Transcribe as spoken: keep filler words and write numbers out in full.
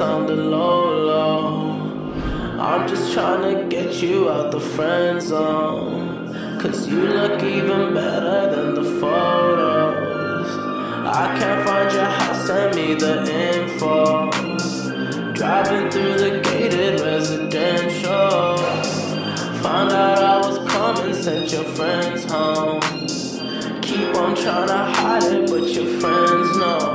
on the low, low. I'm just trying to get you out the friend zone, cause you look even better than the photos. I can't find your house, send me the info. Driving through the gated residential, found out I was coming, sent your friends home. Keep on trying to hide it, but your friends know.